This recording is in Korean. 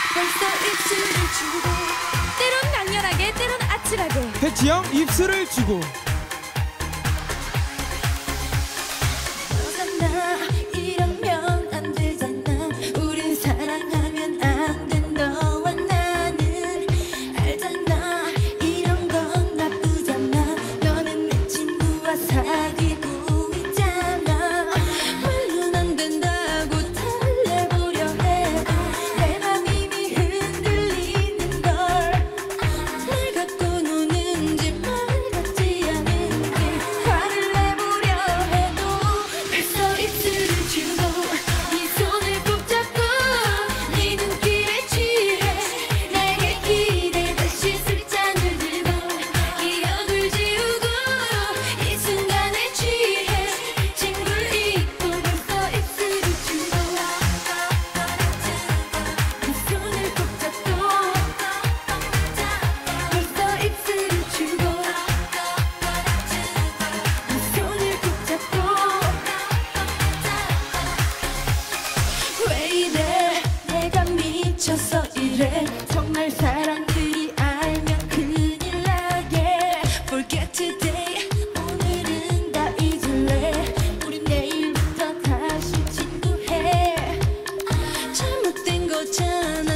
벌써 입술을 주고 때론 강렬하게 때론 아찔하게 패치형 입술을 주고 너잖아 이러면 안 되잖아 우린 사랑하면 안 돼 너와 나는 알잖아 이런 건 나쁘잖아 너는 내 친구와 사귀고 있잖아 말로는 안 된다고 달래보려 해 내 맘 이미 흔들리는 걸 날 갖고 노는지 말 같지 않은지 화를 내보려 해도 벌써 입술을 주고 네 손을 꼭 잡고 네 눈길에 취해 내게 기대듯이 술잔을 들고 기억을 지우고 이 순간에 취해 친구를 잊고 벌써 입술을 주고 네 손을 꼭 잡고 벌써 입술을 주고 네 손을 꼭 잡고 왜 이래 내가 미쳐서 이래 정말 사람들이 알면 큰일 나게 Forget today 오늘은 다 잊을래 우리 내일부터 다시 친구해 잘못된 거잖아